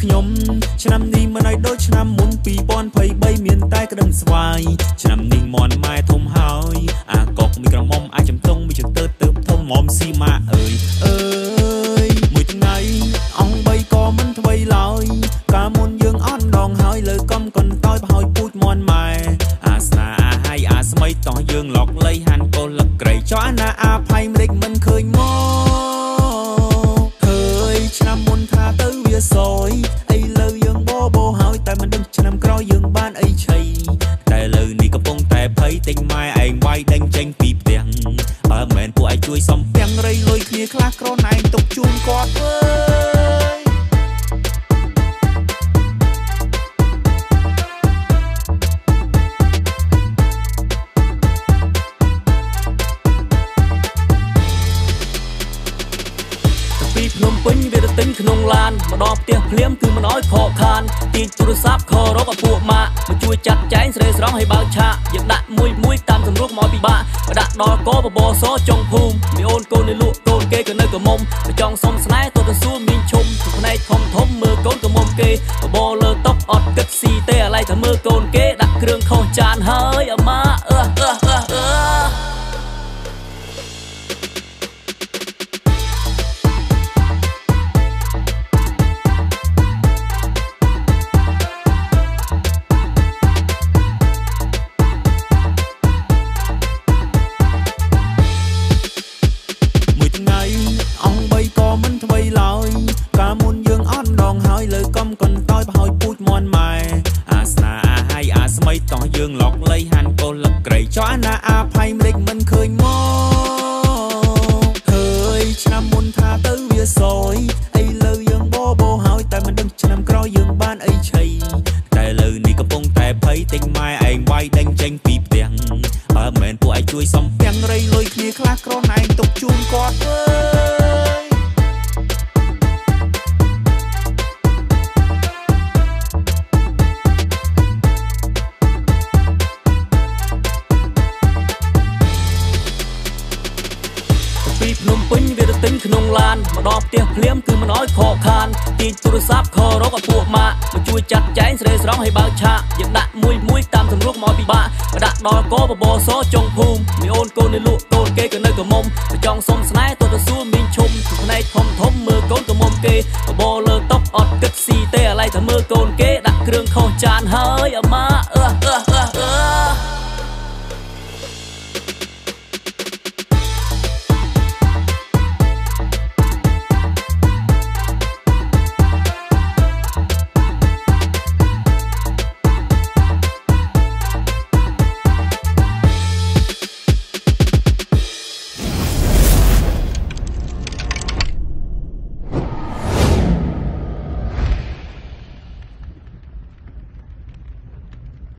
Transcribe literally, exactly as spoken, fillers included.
ខ្ញុំឆ្នាំនេះមិនឲ្យដូចឆ្នាំមុនពីរពាន់ยี่สิบสามមានតែក្តឹងស្វាយឆ្នាំនេះមន់ម៉ែធំហើយអាកុកមីក្រមុំអាចចំទងមីចន្ទើទៅធំមុំស៊ីម៉ាអើយអើយមួយថ្ងៃអង្គបីក៏មិនថ្មីឡើយកាលមុនយើងអត់ដងហើយលើកំកន្តោយបហើយពូជមន់ម៉ែអាស្នាអាហើយអាស្មីតោះយើងឡកលៃហានកូលឹកក្រៃចោះអាណាអាផៃម្លេចមិនឃើញមកឆ្នាំមុនថាទៅវាសយអីលើយើងបបោហើយតែមិនដឹងឆ្នាំក្រោយយើងបានអីឆៃតែលើនេះកំពុងតែភ័យទិញម៉ែឯងវាយដេញចេញពីផ្ទះបើមិនមែនពួកឯងជួយសំពាំងរៃលុយគ្នាខ្លះក្រនឯងទុកជូនគាត់អើយភ្នំពេញវាទៅទិញក្នុងឡានមកដល់ផ្ទះភ្លាមគឺមិនអោយខកខានទាញទូរស័ព្ទខរកឲ្យពួកម៉ាក់មកជួយចាត់ចែងស្រីស្រង់ឲ្យបើកឆាកយើងដាក់មួយមួយតាមសម្រួលមកពិបាកមកដាក់ដល់កបបសចុងភូមិមីអូនកូននៅលក់កូនគេក៏នៅកមុំចង់សុំស្នេហ៍ទៅទៅសួរមីងឈុំផ្នែកធំធំមើលកូនកមុំគេបបលើតុកអត់គិតស៊ីទេអាឡៃតែមើលកូនគេដាក់គ្រឿងខុសចានហើយអាម៉ាអឺអឺអឺអឺអង្គបីក៏មិនថ្មីឡើយកាលមុនយើងអត់ដងហើយលើកំកន្តោយបហើយពូជមន់ម៉ែអាស្នាអាហើយអាស្មីតោះយើងឡកលៃហានកូលឹកក្រៃចោះអាណាអាផៃម្លេចមិនឃើញមកហើយឆ្នាំមុនថាទៅវាសយអីលើយើងបបោហើយតែមិនដឹងឆ្នាំក្រោយយើងបានអីឆៃតែលើនេះកំពុងតែភ័យទិញម៉ែឯងវាយដេញចេញពីផ្ទះបើមិនមែនពួកឯងជួយសំពាំងរៃលុយគ្នាខ្លះក្រនឯងទុកជូនគាត់អើយពីភ្នំពេញវាទៅទិញក្នុងឡានមកដល់ផ្ទះភ្លាមគឺមិនអោយខកខានទាញទូរស័ព្ទខរកឲ្យពួកម៉ាក់មកជួយចាត់ចែងស្រីស្រង់ឲ្យបើកឆាកយើងដាក់មួយមួយតាមសម្រួលមកពិបាកមកដាក់ដល់កបបសចុងភូមិមីអូនកូននៅលក់កូនគេក៏នៅកមុំចង់សុំស្នេហ៍ទៅទៅសួរមីងឈុំផ្នែកធំធំមើលកូនកមុំគេបបលើតុកអត់គិតស៊ីទេអាឡៃតែមើលកូនគេដាក់គ្រឿងខុសចានហើយអាម៉ា